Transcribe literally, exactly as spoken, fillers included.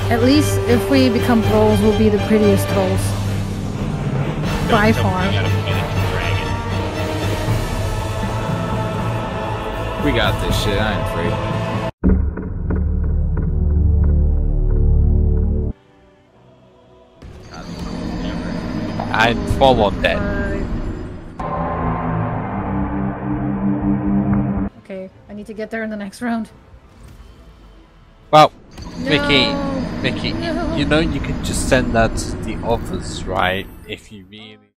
At least if we become trolls, we'll be the prettiest trolls. By far. We got this shit, I ain't afraid. I'm full on dead. Okay, I need to get there in the next round. Well, No. Mickey, Mickey, No. you know you can just send that to the others, right? If you really